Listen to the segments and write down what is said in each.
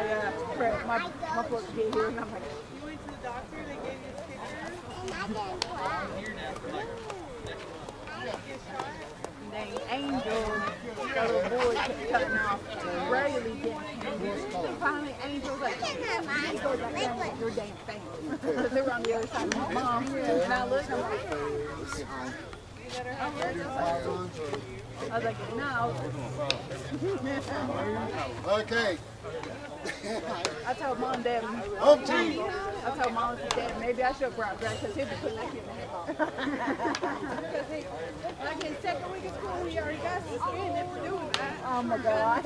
yeah. My folks get here and I'm like, You went to the doctor, they gave you stickers? And I didn't cry. Get shot? dang Angel, that little boy kept cutting off Braley getting finally Angel's like, he goes back down with your damn family. Because they were on the other side of my mom. And I looked, I'm like, You better have yours. I was like, no. Okay. I told mom and dad, Home team. I told mom and dad, maybe I should have brought Greg because he'll be putting that kid in the head off. Like in second week of school, we already got suspended for doing that. Oh my God.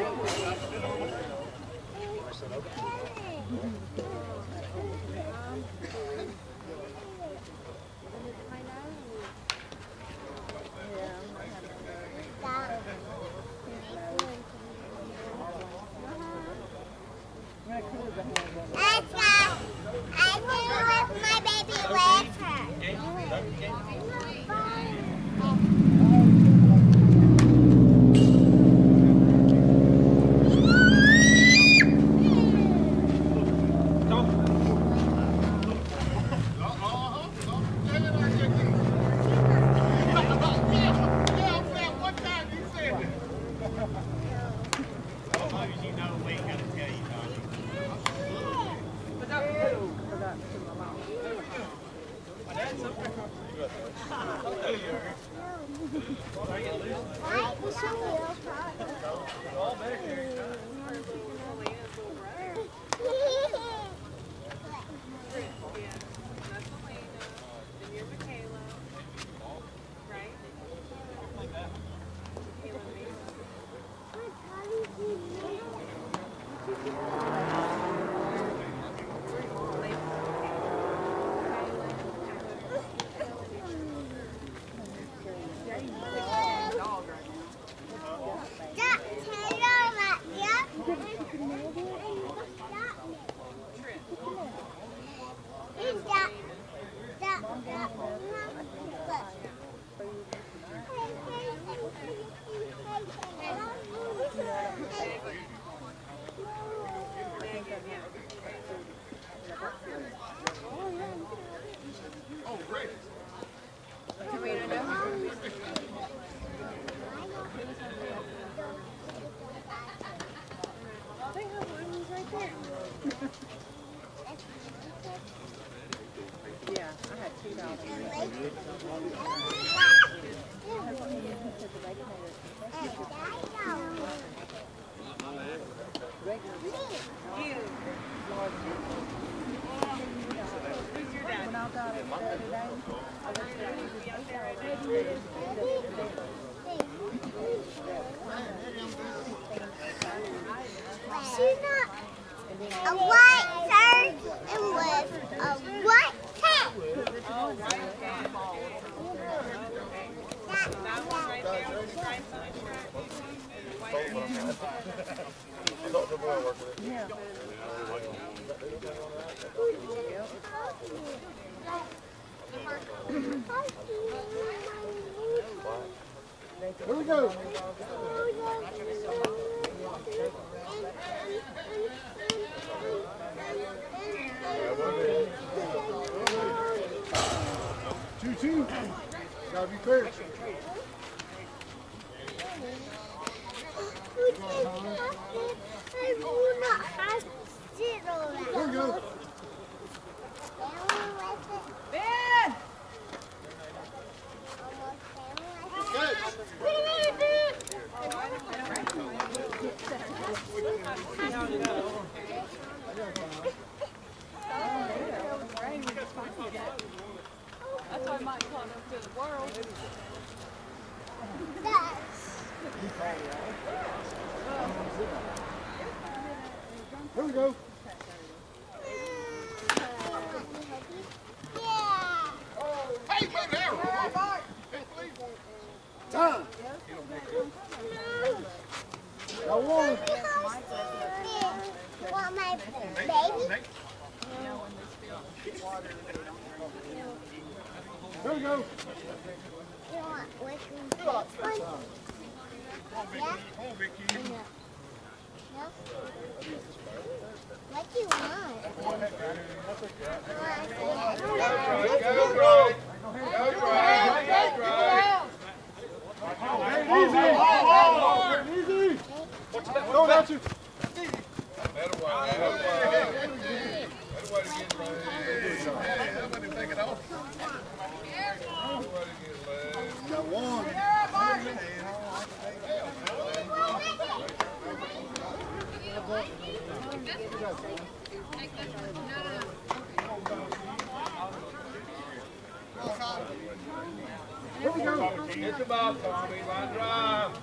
I knew if my baby left her. A white shirt and with a white cap. Oh, right. That one right there with the stripes on it. Yeah. Here we go. Two. Gotta be clear. I will not have to sit on that. Here we go. Ben! That's why Mike called him to the world. Here we go. Hey, wait there. Time. Got one. Want my baby? Here we go. You want which one? Yeah? No? do you want? Easy. Go, don't you? Got one. Here we go. Get the ball, Tommy. Line drive.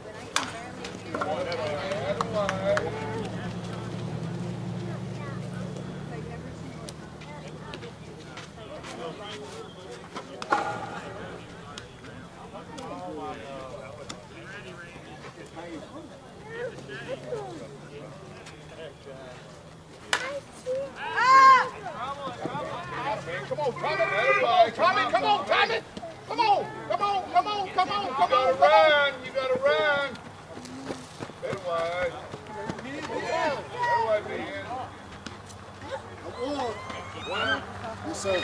That's wide. Come on, Tommy. Come on, Tommy. Come on. You gotta run. You gotta run. Better wide. Better wide, man. One. Yes, sir.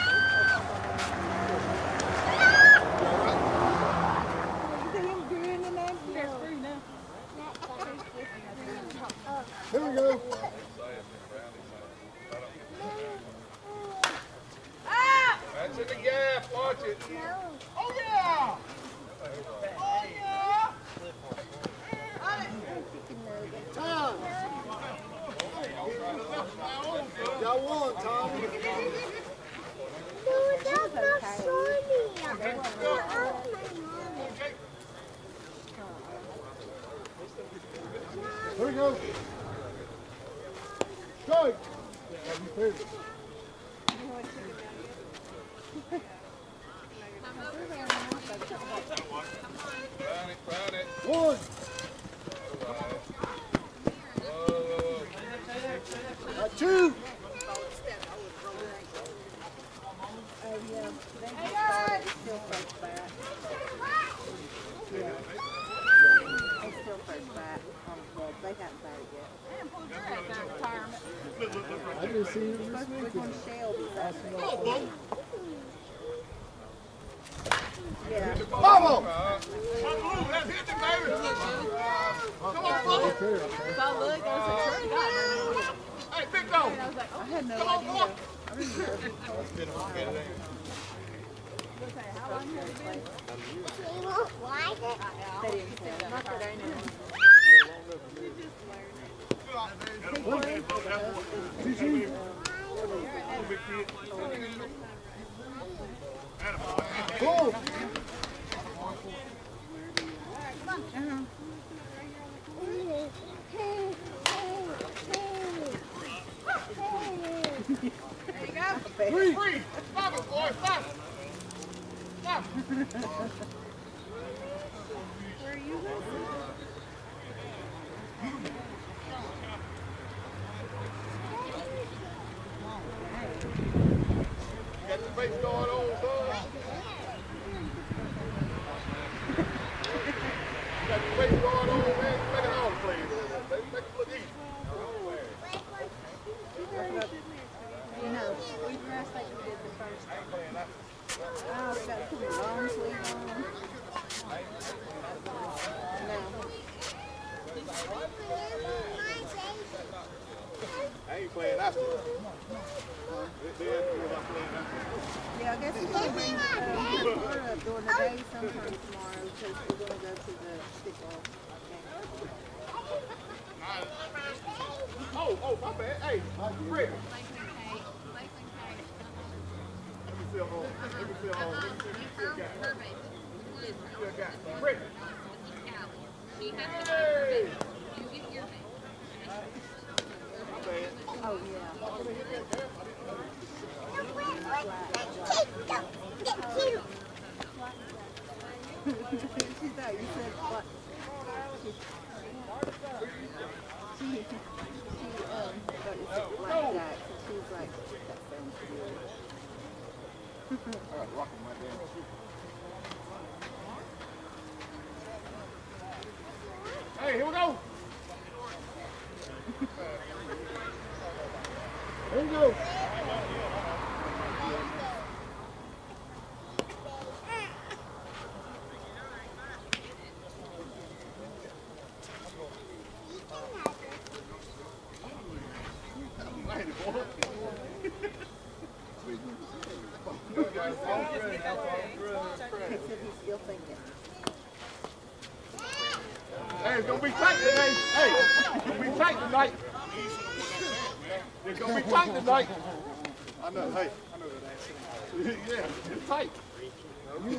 Here we go. That's in the gap. Watch it. Oh yeah! Oh yeah! Tom. Got one, Tommy. No, that's not funny. Here we go. Strike. Find it. One. Got two. I didn't see you this weekend. Vamos! Okay. Hey, big dog. I had no Come on, idea. boy. He won't like it. They didn't say. Not that I knew. Boom! Three! Stop it, boy. Stop it. Stop it. Where are you going? Got the race going on, son. Got the race going on, man. Make it all the plays. Make it look easy. No, we dressed like we did the first time. Oh, we got to put a long sleeve on. No. I ain't playing that stuff. Yeah, I guess we're going to bring Florida up during the day sometime tomorrow because we're going to go to the stickball game. Oh, my bad. Hey, Rick. Let me feel home. Let me feel home. Let me feel got. Rick. Hey. My bad. Oh, yeah. She thought you said what? She thought you said blackjack, so she was like, that sounds good. I got rocking my damn shoe. Hey, here we go. There you go. Hey, it's gonna be tight today. Hey, it's gonna be tight tonight. It's gonna be tight tonight. I know. Hey, I know that. Yeah, it's tight. You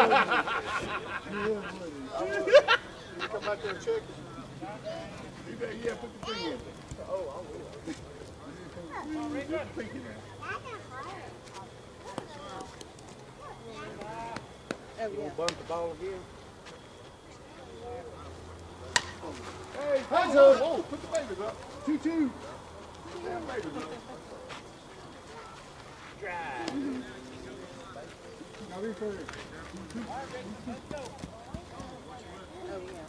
come back there and check it. Yeah, put the thing in. Oh, I will. Put the thing in there. Oh, yeah. Bump the ball again. Hey, hands up. Oh, put the babies up. 2-2. Damn babies up. Now refer. Oh, yeah.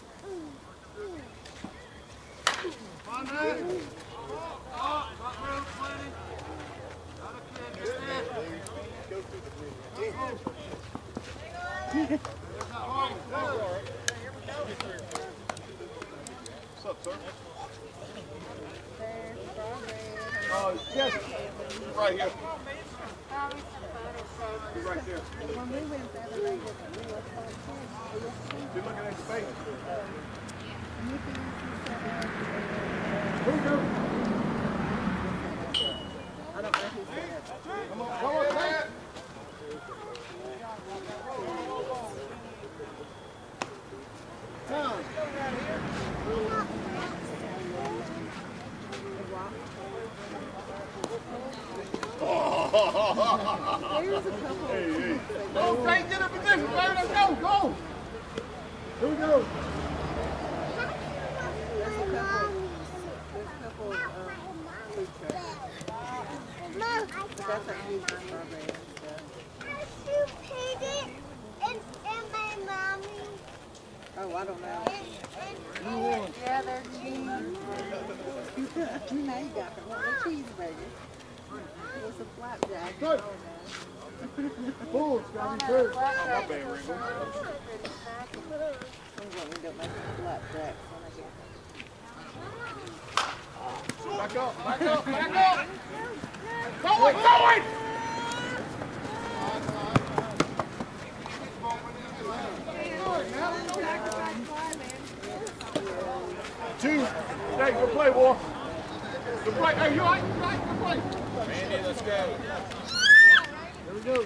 What's up, sir? Yes. Right here. You're right there. When we went the other day, we were You're looking at space. Here we go. I don't know who said that. Come on, Pat. Time. There's a couple. Go, Frank, get in position, baby. Let's go, go. Here we go. There's a couple food trucks. That's like used for strawberries and stuff. Oh, I don't know. Yeah, they're cheese. Now you got them. What a cheeseburger. It's a flapjack. Good. Bull, it's got to be first. My bad, Ringo. I'm going to end up making flapjacks when I get Back up, back up, back up. Go it, go it. Two. Hey, good play, boy. Good play. Hey, you all right? You all right? Good play. Randy, let's go. There we go.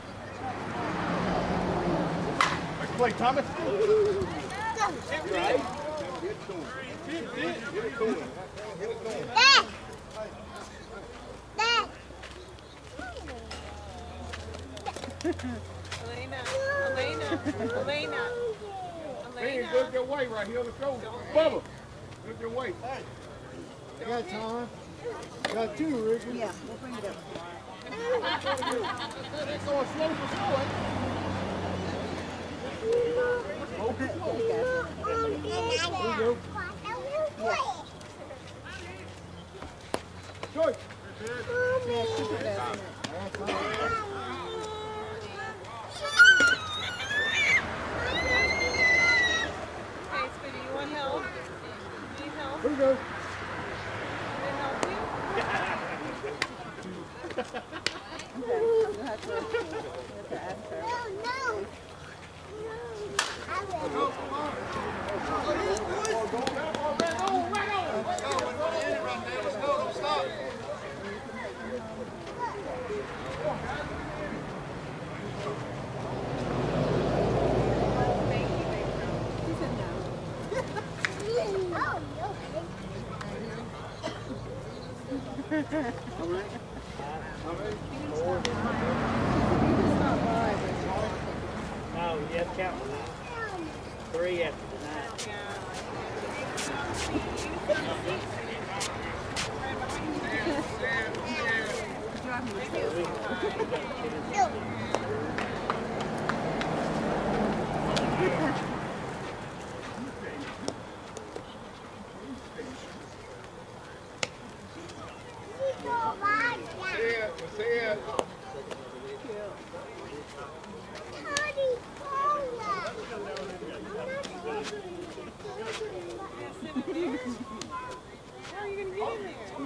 Good play, Thomas. Dad! Dad! Elena. Hey, look your way right here. Let's go. Bubba. Look your way. I got time. Got two, Ricky. Yeah, we'll bring it up. It's going slow for slow. Here we go. George. Yeah, keep it there. Hey, sweetie, you want help? Need help? Here we go. Can I help you? Okay, you'll have to ask her. He said no. No, you have to count tonight. 3 after tonight. Bye.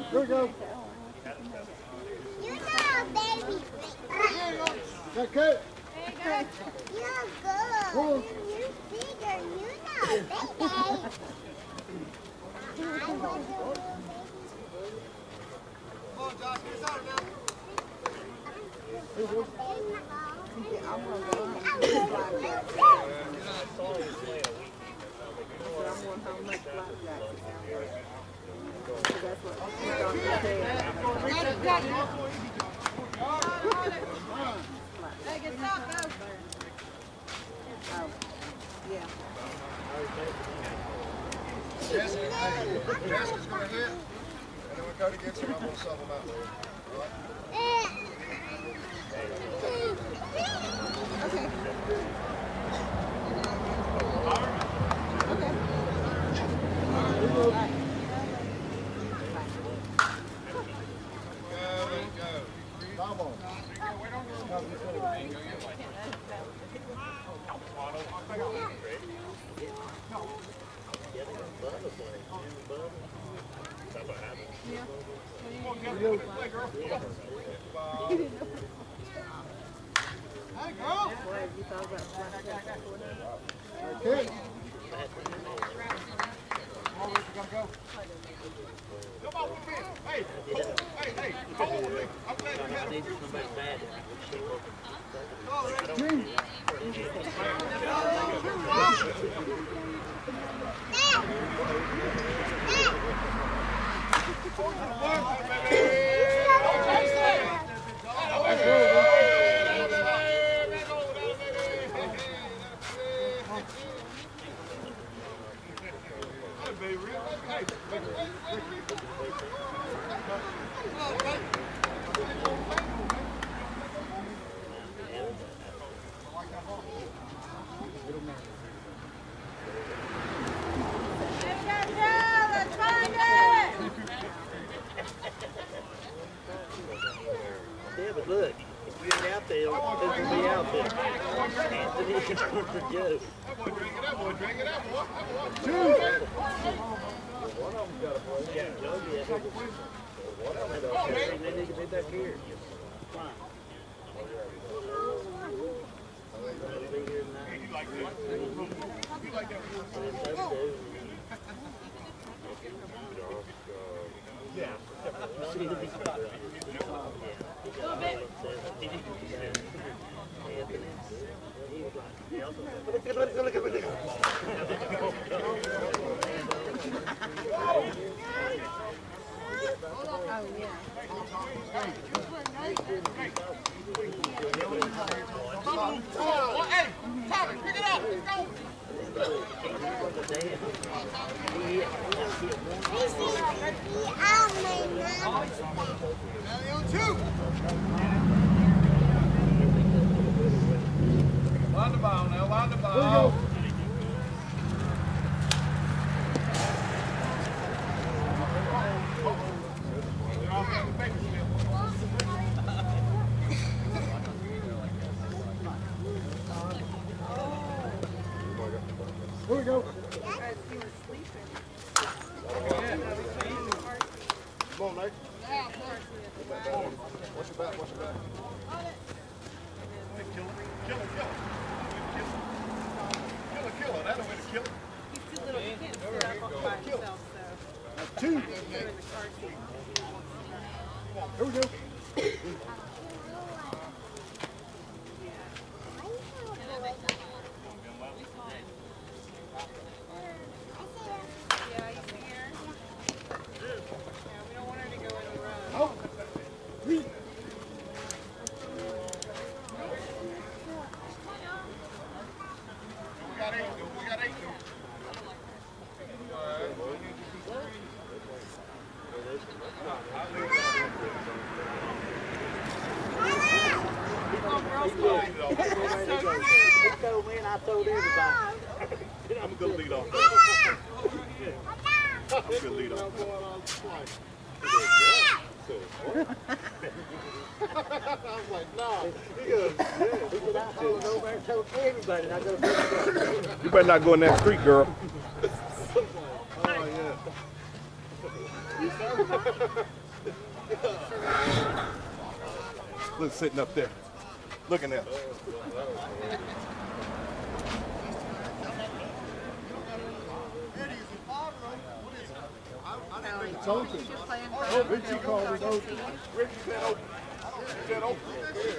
Here we go. You know, baby. Got cut. You're good. Pull. You're bigger. You know, baby. I was a little baby. Come on, Josh, get started now. Hey, get up, go. Yeah. Jessica's going to hit, and then we go to get some. I'm going to sub them out there. All right? Okay. Come on. Okay. Come on, hey, hey, hold on. I'm glad you had a Yeah, but look, if we ain't out there, who's going to be out there? Anthony or Joe? That boy drinking, that boy drinking, that boy. One of them's got to play. Yeah, Joe, yeah. One of them, they need to be back here. Fine. They'll be here tonight. You like that? You like that? Yeah. See the big spot. Hey, Tommy, pick it up. Let's go. Line the ball now, line the ball. Here we go. Come on, Nate. Watch your back, watch your back. Kill her, kill her. Kill her, that's the way to kill her. He's too little. He can't sit up all by himself, so. Two. They're in the car seat. Here we go. Yeah, you see her? Yeah, we don't want her to go in the road. Oh. Three. We got 8, though. We got 8, though. He told me and I told everybody. I'm a good lead off. I'm a good lead off. I was like, no. He goes, yeah. He said, I told over and told everybody. And I go, You better not go in that street, girl. Oh, yeah. Look, sitting up there, looking at us. It's open. Oh, Richie called it open. Richie said open. He said open.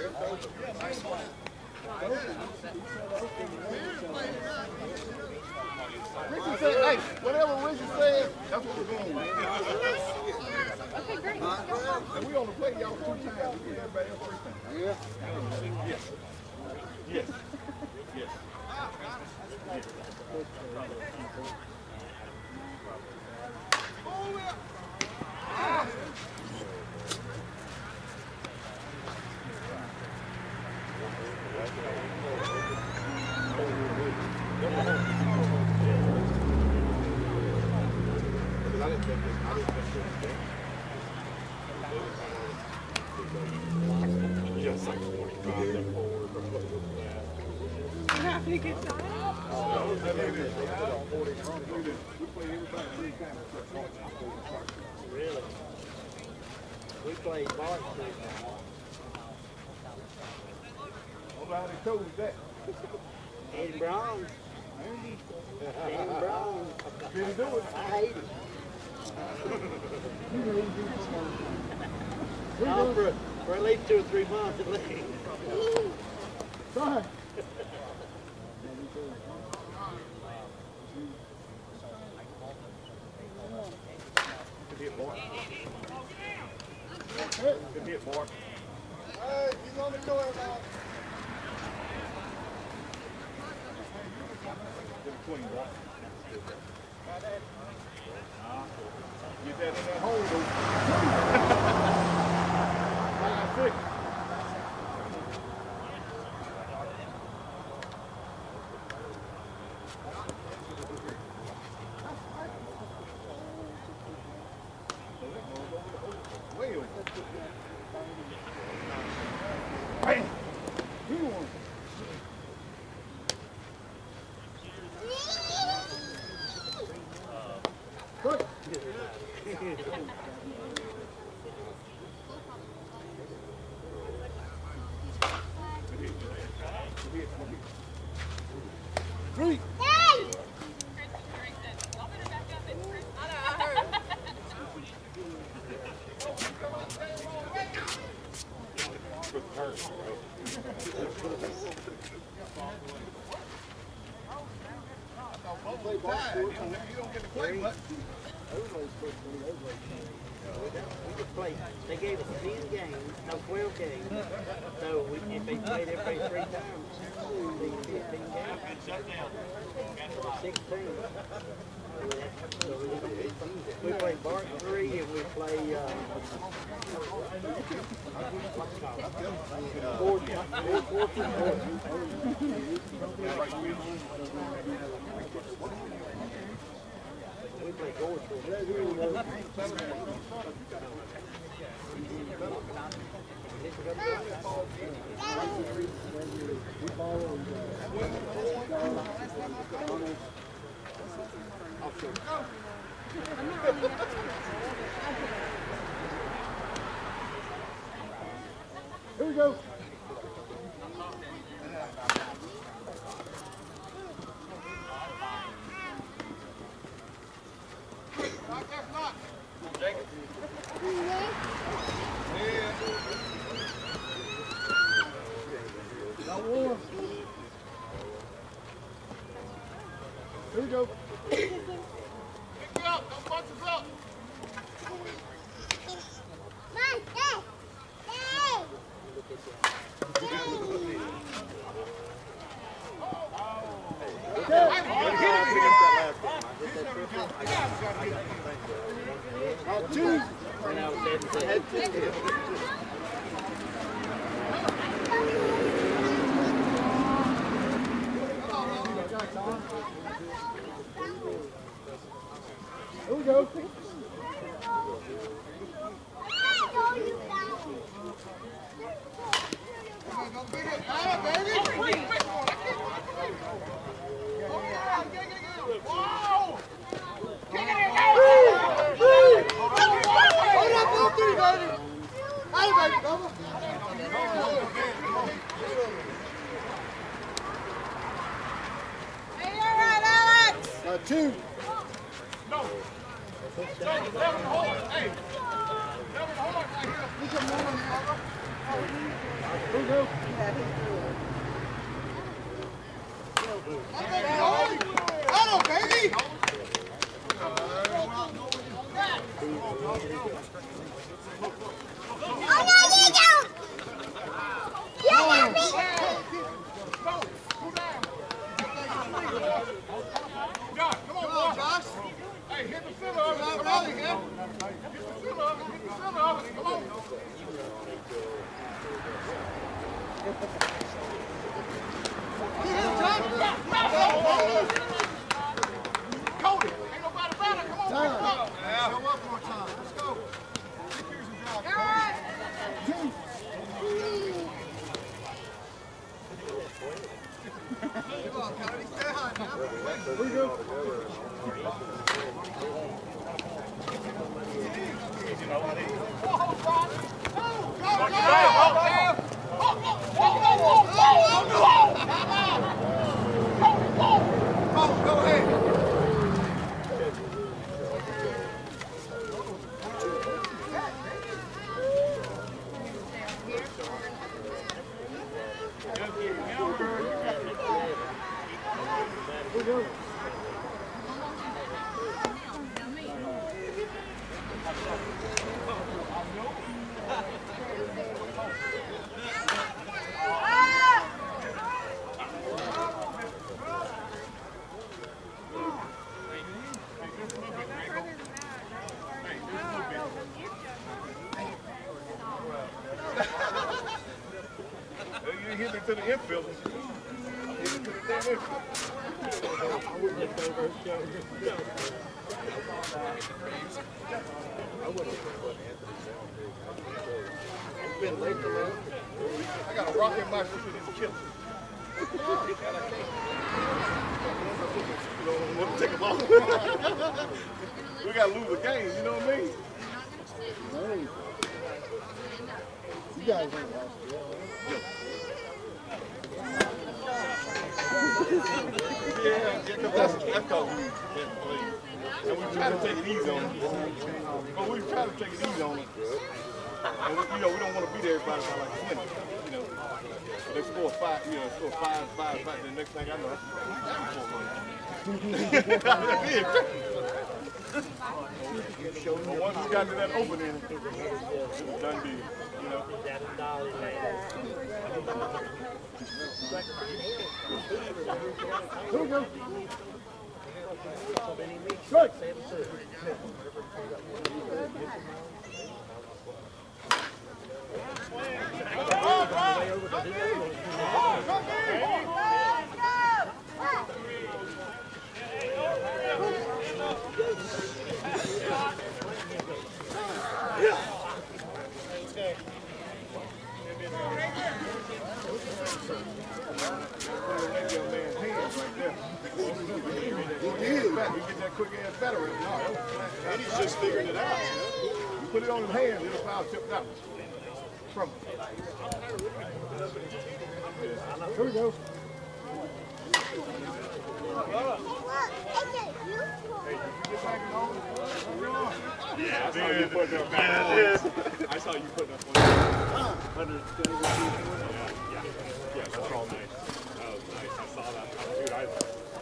Richie said, hey, whatever Richie said, that's what we're going with. Okay, great. And we only play y'all 2 times. We get everybody else 3 times. Yeah. Yes. Yes. Yes. Yes, like 45. Happy to get time. Really? We played varsity. Nobody told that. Eddie Brown. Eddie Brown. Did he do it? I hate him. No, for at least 2 or 3 months at least. Try. Good hit, boy. Good hit, boy. Hey, he's on the door now. Get a clean, boy. Get that in that hole, though. 5-6. Way over. Bam! He won. Good. Three. You don't get to play much. We just played. They gave us 10 games, no 12 games. So if they played everybody 3 times, it'd be 15 games. 16. We play Bart 3 and we play 14. We play Gorge. Here we go. Got one. Here we go. Pick you up. Don't bunch us up. Out 2. And I was head to head. Here we go. baby. Hey, baby, come on. Hey, you're right, Alex. 2. No. Levin Hart. Hey. Levin Hart right here. Look at Mama. Who go? Yeah, he's Hello, baby. Oh, no, you don't. You happy? Josh, come on, boy. Josh. Hey, hit the center of it. Come on. Hit the center of it. Hit the center of it. Come on. Cody, ain't nobody better. Come on, pick him up. Show up more time. Let's go. Here's your job. Come on, Cody. Stay high now. Here we go. Go ahead. You hit me to the infield. Hit me to the damn infield. I got a rock in my shoe and it's killing me. And I can't. You don't want to take them off. We got to lose a game, you know what I mean? You guys ain't lost. Yeah, because that's called we didn't play. And we try to take it easy on them. But we try to take it easy on them. And we, we don't want to beat everybody by like 20. You know, they score 5, score 5. The next thing I know, but once we got to that opening, it was done deal. You know. Here we go. Good. And he's just figuring it out. You put it on his hand, it'll foul tipped out. From it. Here we go. Yeah, I saw you putting up back. I saw you putting up one. Yeah, that's all nice. That was nice. I saw that. Dude, I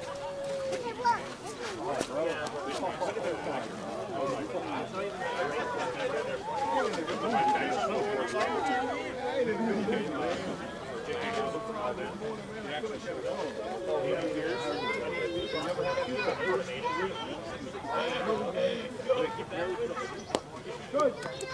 Good.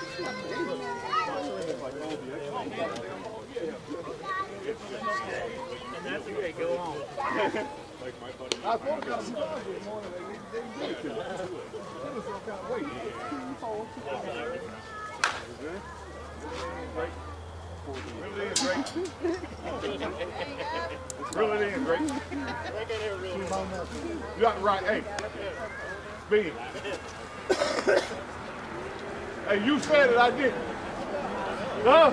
And that's okay, go on. like my buddy. I thought about some guys this morning. They did it to me. That was some kind of weight. Really is great. Really is great. You got it right. Hey, Speed. Hey, you said it, I didn't. Huh?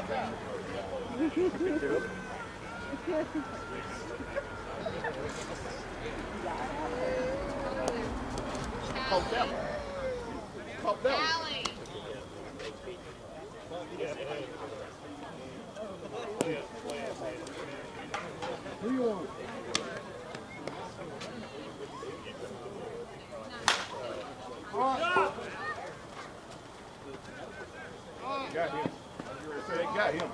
Caught that one. Caught that one. Who you want? Got him. They got him.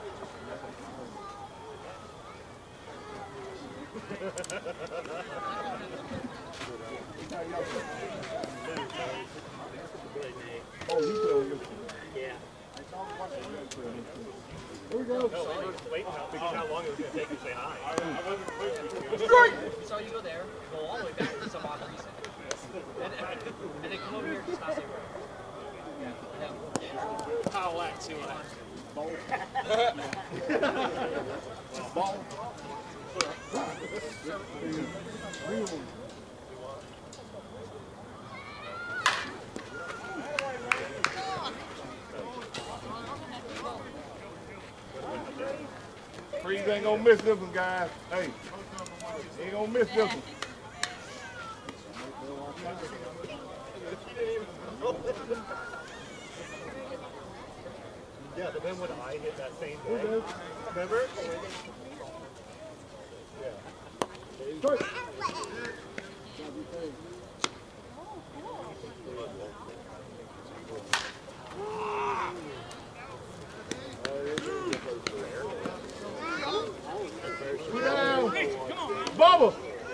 Oh, you put on your yeah. Here we go. Waiting how long it was going to take you to say hi. So you go there, go all the way back to some odd reason, and then come over here and just not say word. I'll let see what happens. Ball. Freeze ain't gonna miss this one, guys. Hey, ain't gonna miss this one. Yeah, but then when I hit that same day, remember? Put down. Bubba.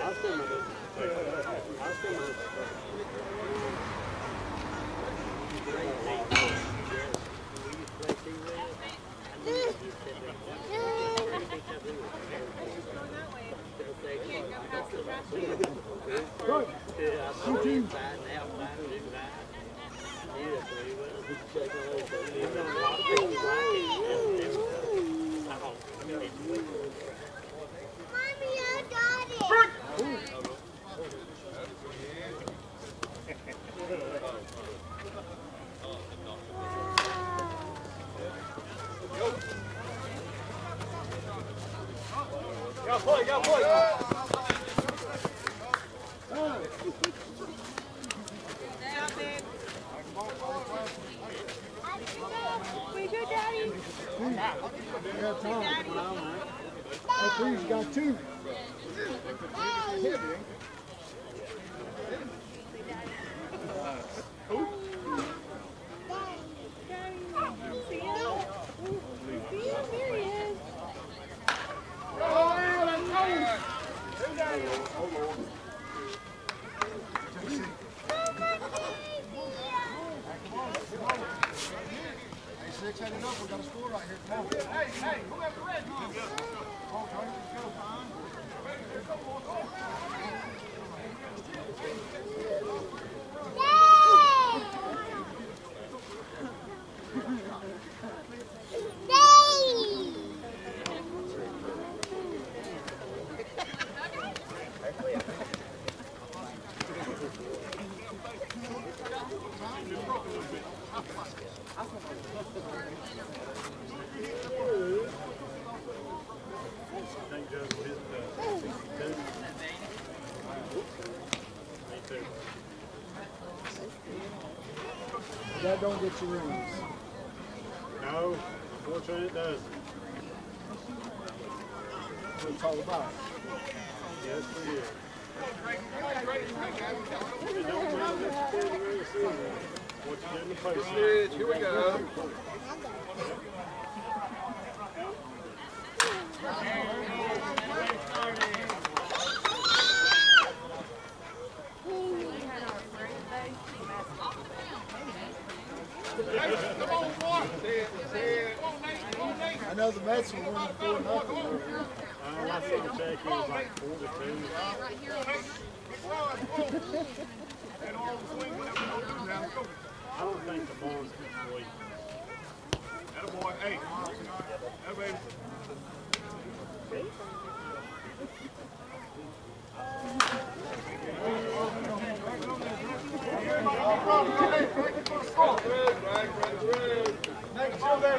Mommy, I got it. Go, boy, go, boy! We good, Daddy? I got time. That tree's got two. Hey, 6 ain't enough. We got a score right here. Come on. Hey, who has the red? Come on, Tony. Let's That don't get you rings. No, unfortunately it does. That's what it's all about. Yes, it is. It don't matter what you do during the season. What you do in the postseason. Here we go. I know the Mets were winning 4-0 over here. Last time I checked, it was like 4-2. I don't think the Bonds can sleep. Attaboy. Hey. Hey, baby. Right.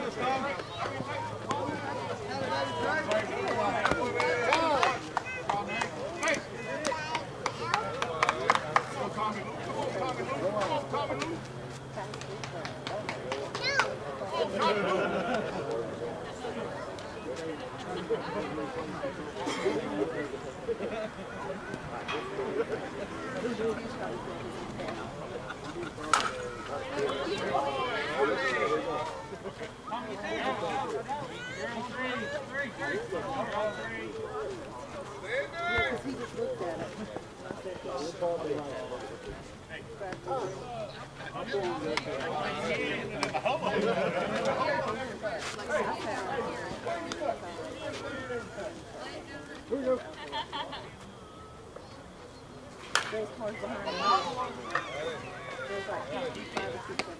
There's cars behind me. There's like 5 or 6 of them.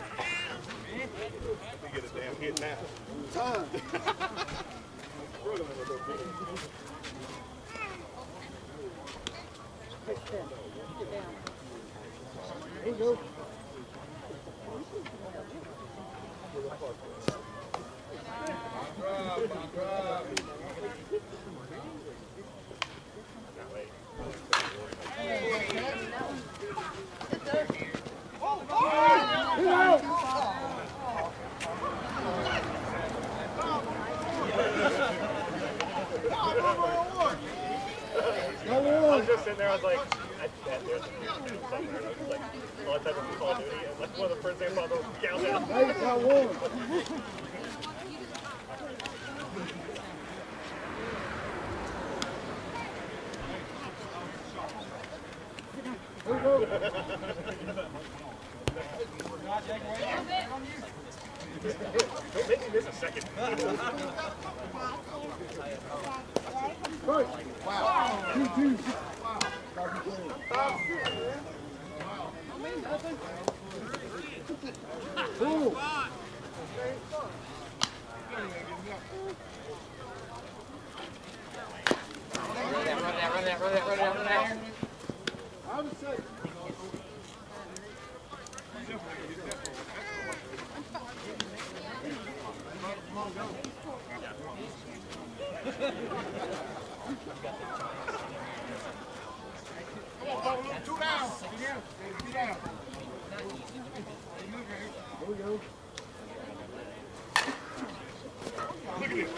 We get a damn hit now. Push them. Sit down. There you go. I was just sitting there, I was like, there's somewhere. And I was like, all I typed in Call of Duty, and like one of the first things I saw was countdown. Hey, got one. There you go. Don't make me miss a second. Right. Wow. 2-2. Cool. Run that. I would say. Come on, Bo, 2 down. 2 down. There we go. Look at this.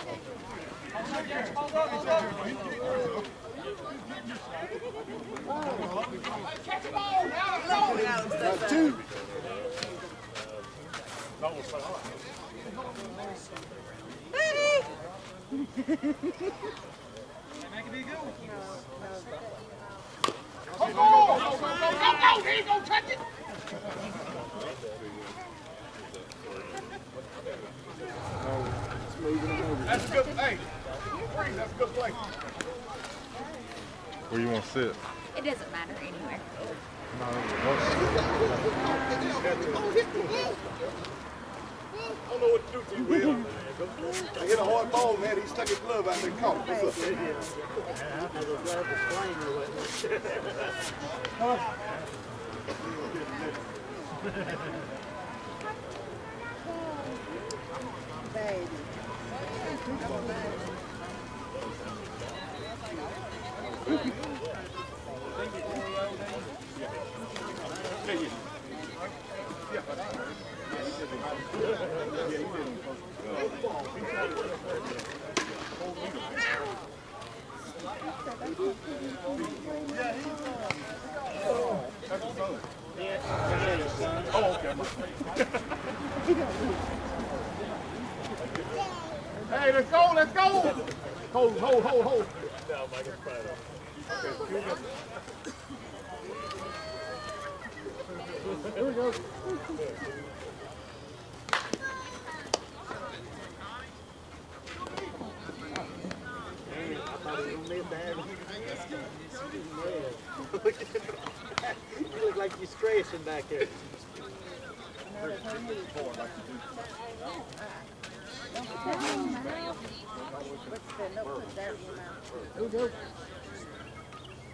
Catch the ball now. Got 2. Go. He ain't gonna touch it. That's a good, hey, that's a good play. Where you want to sit? It doesn't matter anywhere. I don't know what to do to you, Will. I hit a hard ball, man. He stuck his glove out there and caught it. What's up? Baby. Hey, let's go, let's go. Hold. No, Michael's fine. There we go. You look like you're stressing back there. There we go.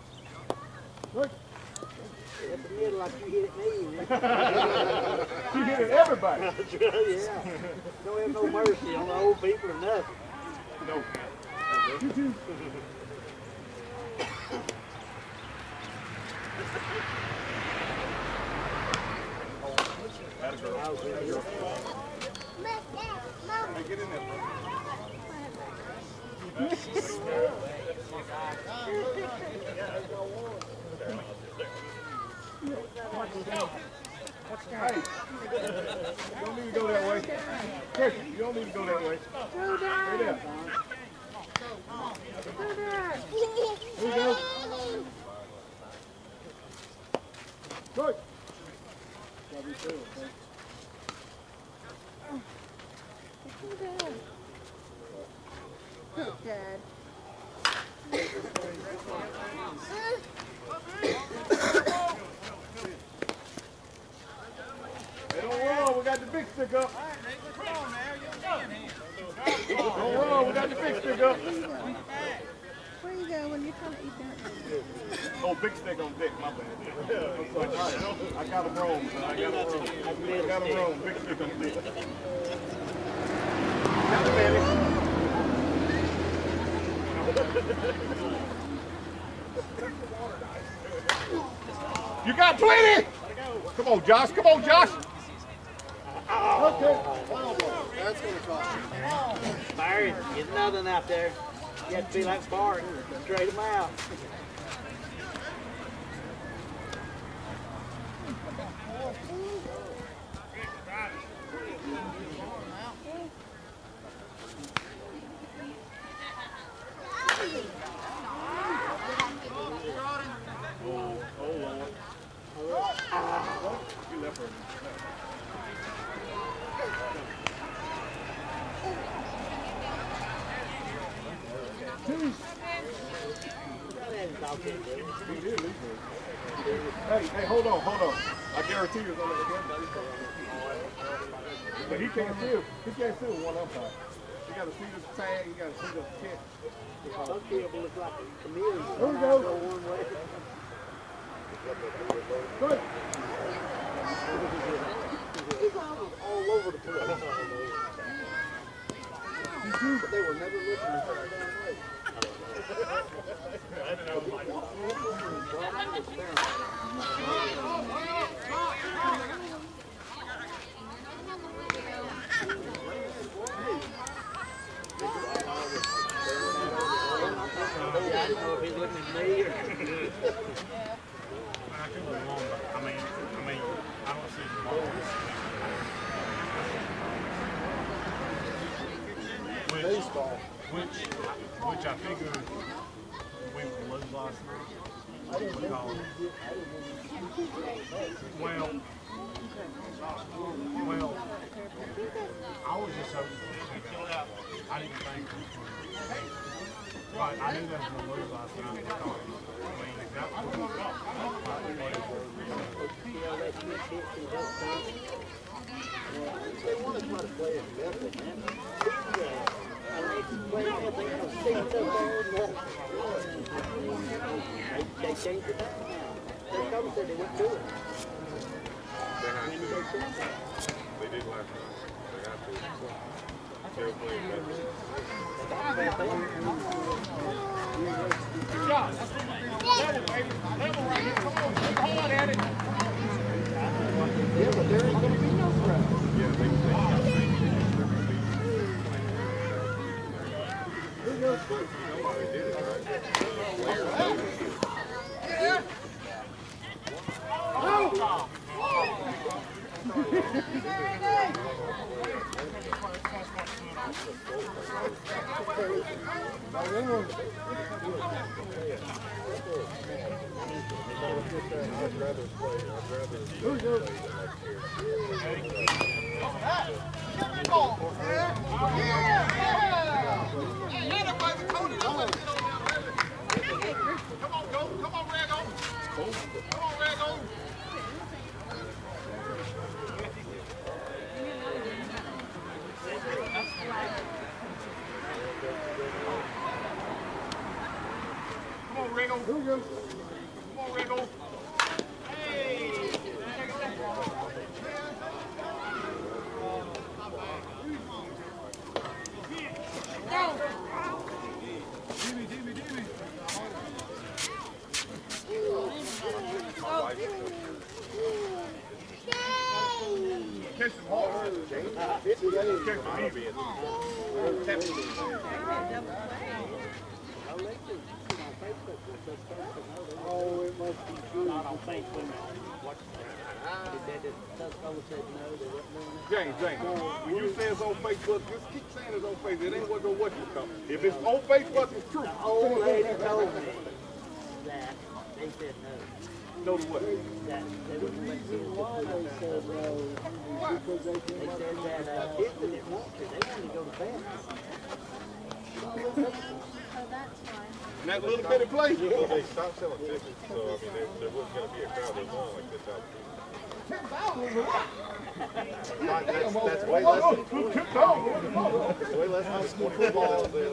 Look. At the middle like you hit me. You hit at everybody. Yeah. Don't have no mercy on the old people or nothing. No. You too. That a girl. Hey, get in there, bro. Hey, you don't need to go that way. Chris, you don't need to go that way. Stay there. Here we go. Good. Gotta be still, okay? Dad. Hey, don't run, we got the big stick up. Don't run, we got the big stick up. Where you go when you're trying to eat that? Oh, big stick on dick, my bad. I'm sorry. I got a roam, son. I got a roam. I got a roam, big stick on dick. Got it, baby. You got plenty! Come on, Josh. Come on, Josh. Okay. That's going to cost you. Byron, get another one out there. You have to be like Bart, straight them out. You left her. Hey, hold on. I guarantee you it's on the but he can't steal one umpire. You gotta see the tag, you gotta see the catch. Some people look like a chameleon. Here we go. Go one way. Good. He's all over the place. But they were never looking at the damn way. I don't know if he's looking at me or... I could be wrong, but I don't see the ball. Baseball. Which I figured we would lose last night. Because, well, I was just hoping. I didn't think. But I knew that was going to lose last night because, that was They want to try to play it together, man. They changed it up now. They told us that they wouldn't do it. They did last night. They have to. They're playing better. Good job. That's what we're doing. Level, baby. Level right here. Come on. Keep hard at it. Yeah, but there ain't going to be no crowd. Yeah, they're going to be. Somebody did it, right? Yeah. I'd rather play than next Come on, go. Come on, Rago. Come on, Rago. Come on, Rago. Here we go. Come on, Rago. Hey. Catch them hard. Catch them heavy. Oh, it must be true. Not on Facebook. James, when you say it's on Facebook, just keep saying it's on Facebook. It ain't what no what you call. If it's on Facebook, it's true. The old lady told me that they said no. No to what? That they wouldn't let kids go. They said no. Because they said that kids that didn't want to, they wanted to go to bed. Oh, that's fine. And that little bitty place? Well, they stopped selling tickets, so I mean, there wasn't going to be a crowd that long like this out there. That's way less than way less than 20 balls there.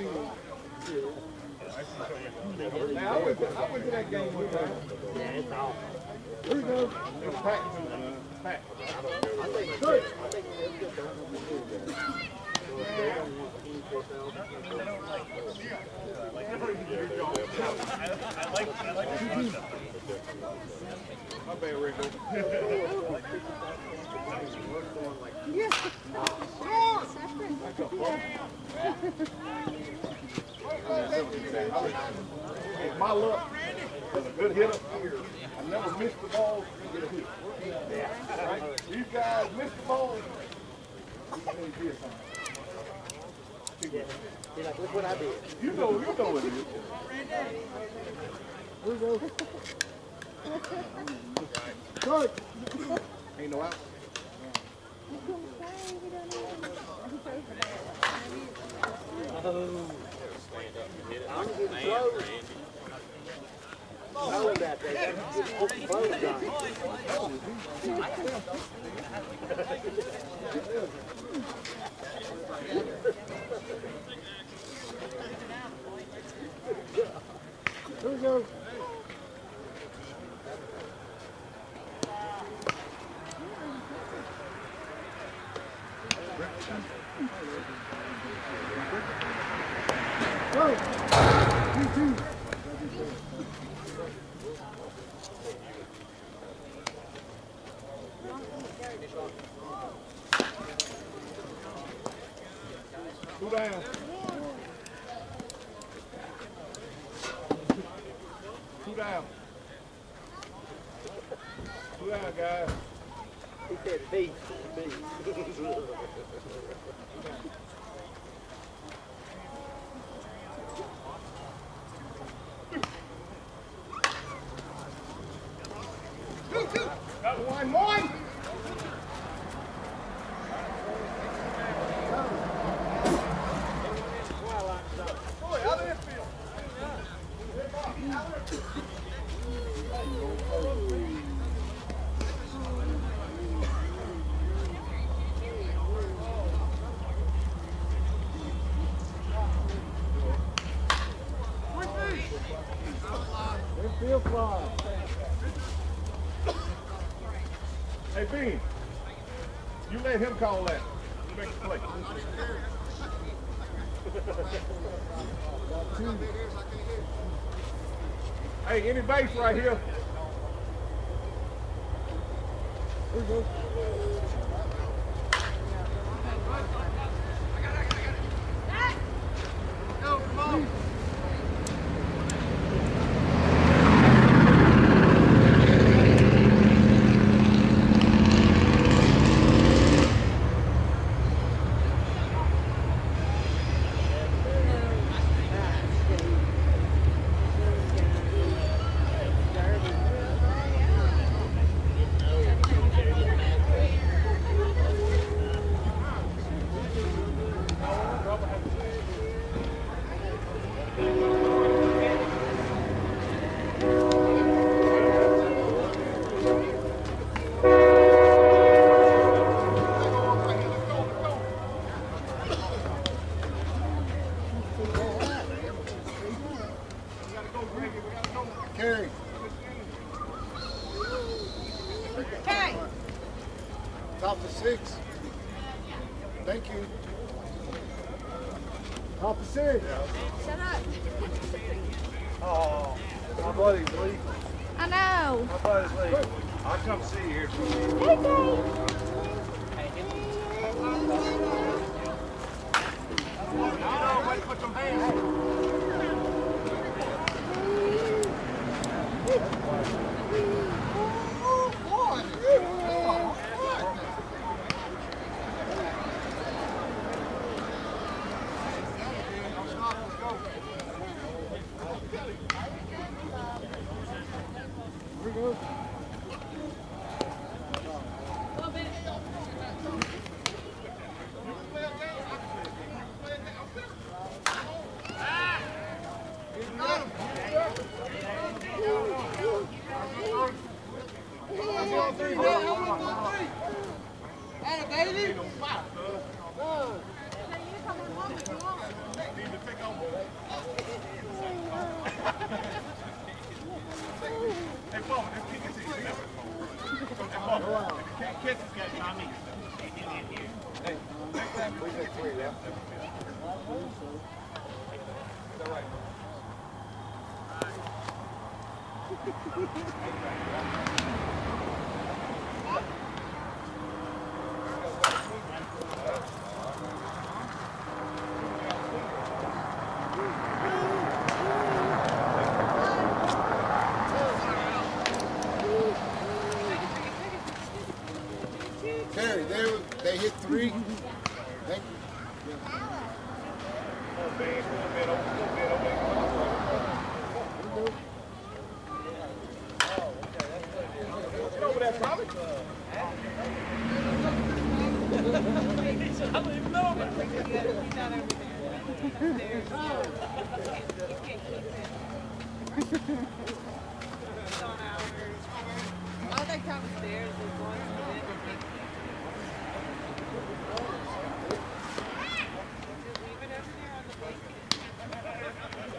I went to that game one time. Yeah, it's awful. Here we go. It was packed. Packed. I think it's good. My bad, Rico. My luck as a good hitter, I never missed the ball and get a hit. Right? These guys miss the ball. You're like, look what I did. You know what it is. Here we go. Good. Ain't no out. I'm getting close. Know that they got to get close on. Here we go. Go. You too. Two down. Two down. Two down, guys. He said beat. One. Field fly. Hey, Bean, you let him call that. You make the play. Hey, any base right here? There we go. Go, come on. Carry. Okay. Top to 6. Thank you. Opposite. Shut up. Oh, my buddy's leaving. I know. My buddy's leaving. I'll come see you here. Way to put some hands. Terry, they hit 3. Thank you. Get over there, Tommy. He said, I don't even know about it. He's not over there. There's it's on ours. I think downstairs is one. Just leave it over there on the blanket.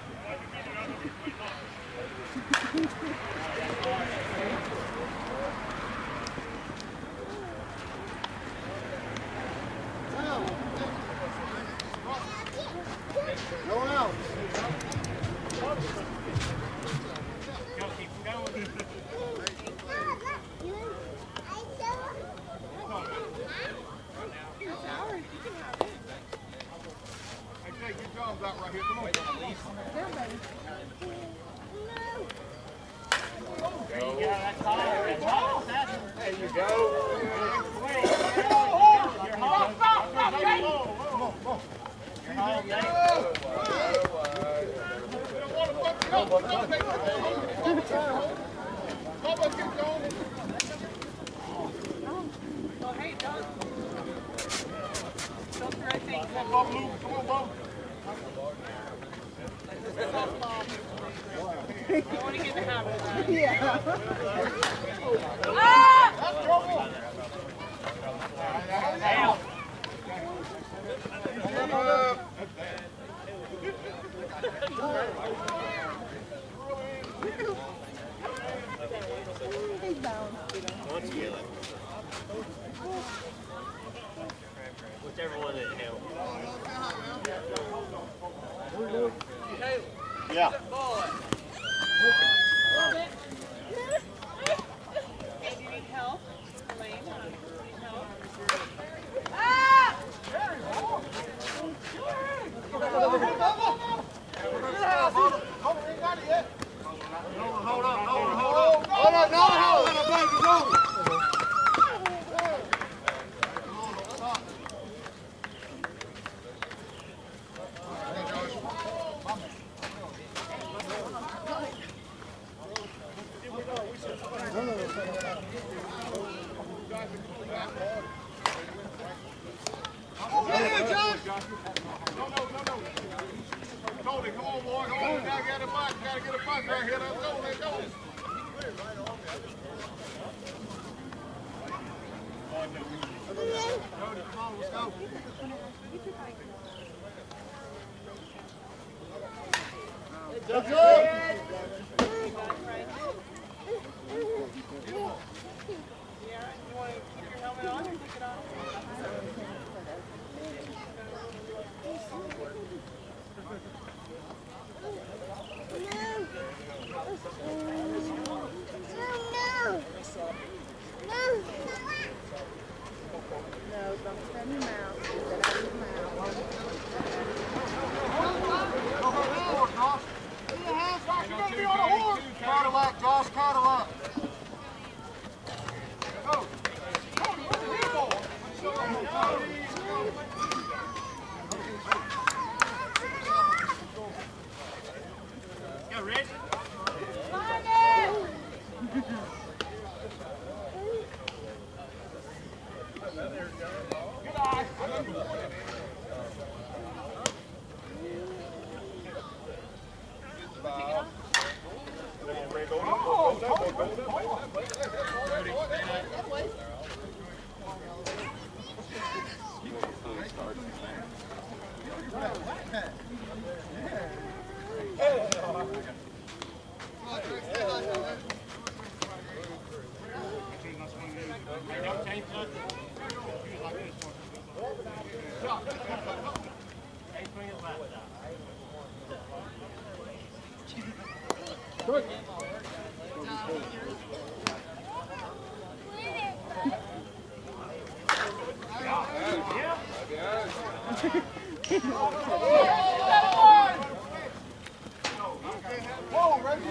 No out. It's ours. You can have it. Hey, Jay, get John's out right here. Come on. There you go. Oh, hey, don't throw things. Come on, Blue. Come on, Blue. Softball. I want to get in the habit of that. Yeah. That's trouble. He's bound. Whichever one that helped. Yeah. Hey, do you need help? Elaine, do you need help? Tony, come on, boy. Come on. We gotta get a bunch. Gotta get a bunch right here. Let's go. Let's go. Jody, come on. Let's go. Let's go. Yeah, you want to keep your helmet on or take it off? Good. Whoa, Reggie.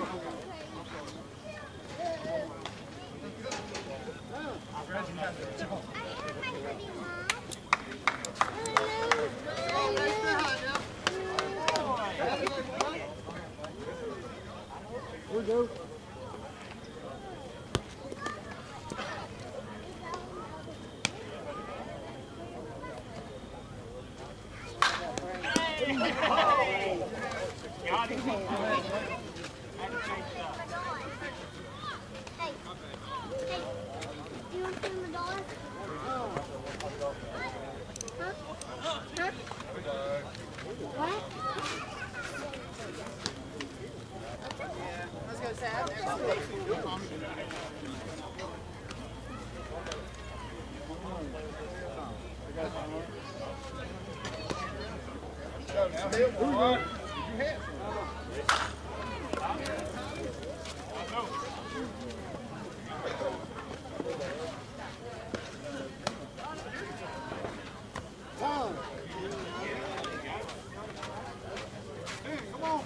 Here we go. I was gonna say, I've never seen Go now, Hill. Come on. You hit. Time. Hey, come on.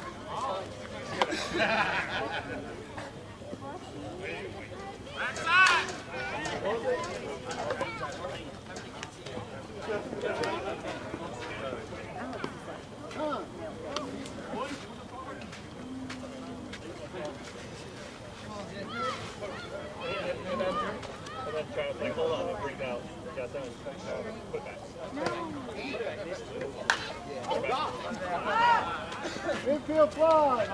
Time. And then try to like hold on and breathe out. Got done. Put it back. Infield fly.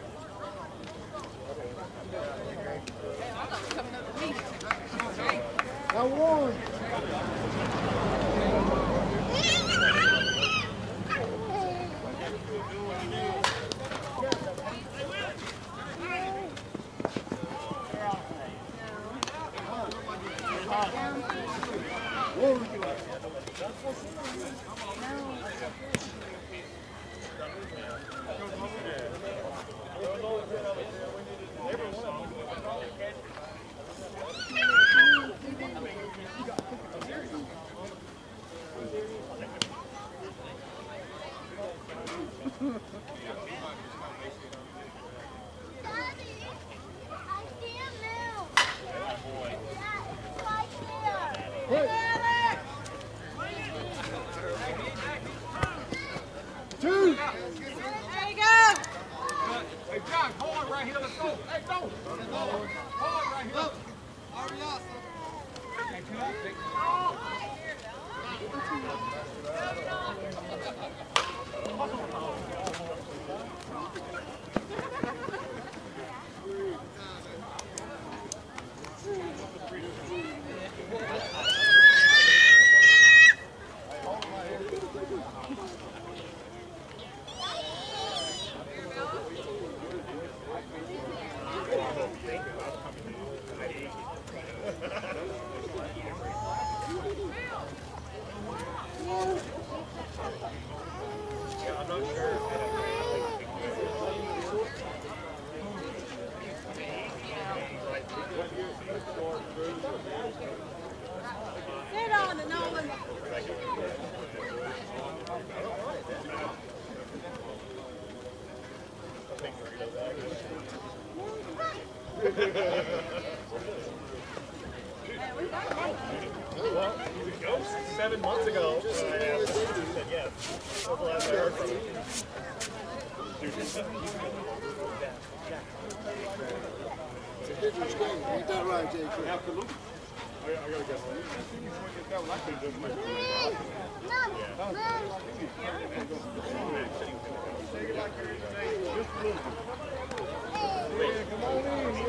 Now one. Two. There you go. Hey, John, hold it right here. Let's go. Hey, go. Hold it right here. Hey, come on, Vic. Sit on it, Nolan. Well, he's a ghost. 7 months ago, I asked him, he said yes. That's the last I heard from him. It's a dangerous game. Ain't that right, Jake? Absolutely. I gotta get home. That was actually just my Come on in,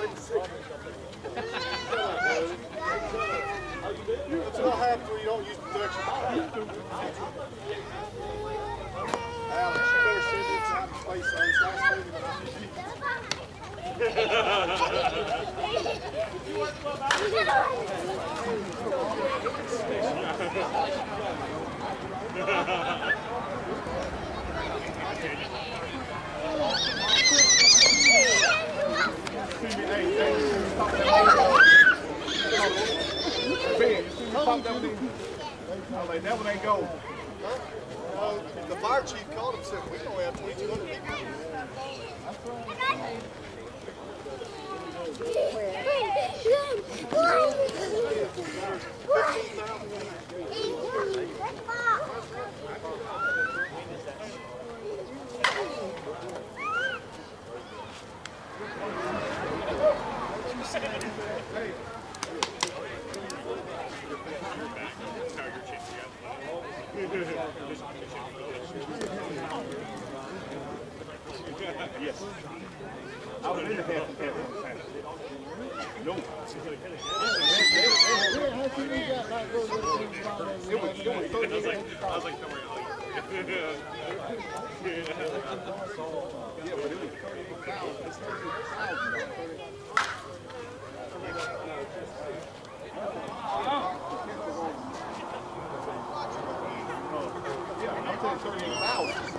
That's what happens when you don't use protection. Alex, you better send it out in space on this last that one ain't gold. The fire chief called him and said, we only have 2,200 people. Yes. I was in the half. No. It was 30. I was like, don't worry. Yeah, but it was 30,000. Yeah, I'm saying 38,000.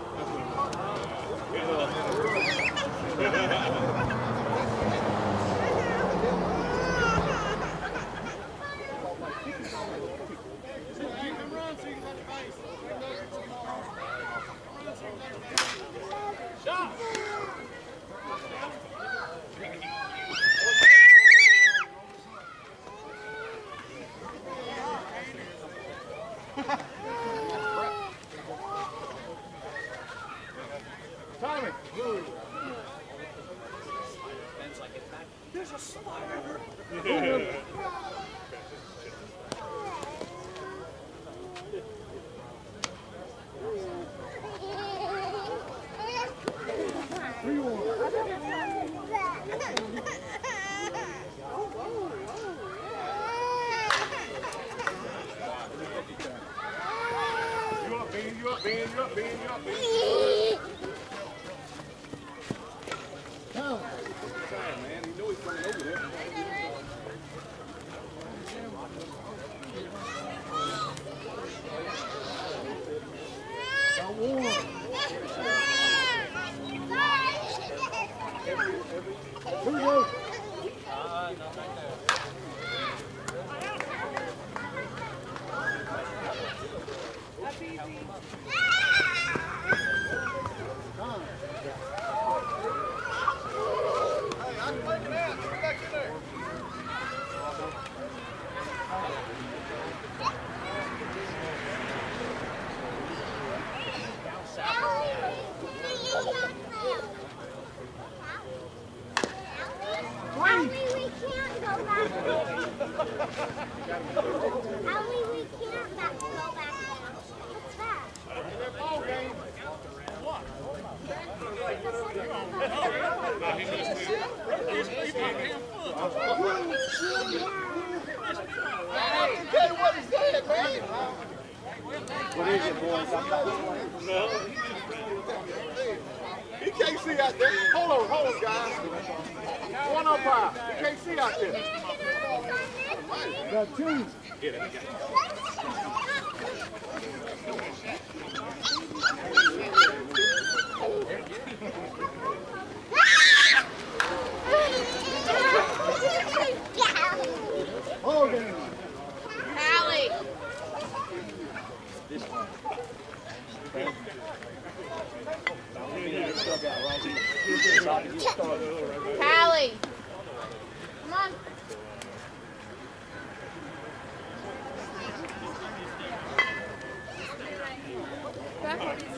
Tommy! There's a spider. You up, Ben. Man, you know he's coming over there. What is it, boys? No. He can't see out there. Hold on, guys. One umpire. He can't see out there. Got two. Hogan. Hallie. This one. Hallie. Come on. Back.